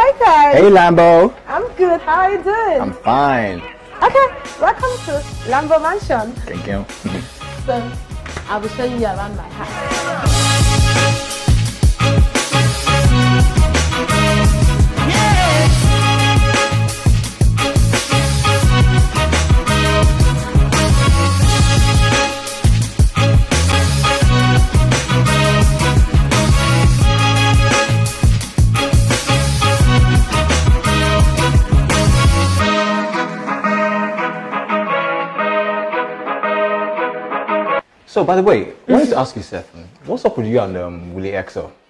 Hi guys. Hey Lambo. I'm good. How are you doing? I'm fine. Okay, welcome to Lambo Mansion. Thank you. So, I'll be showing you around my house. So, by the way, I wanted to ask you, Seth, what's up with you and Willie XL?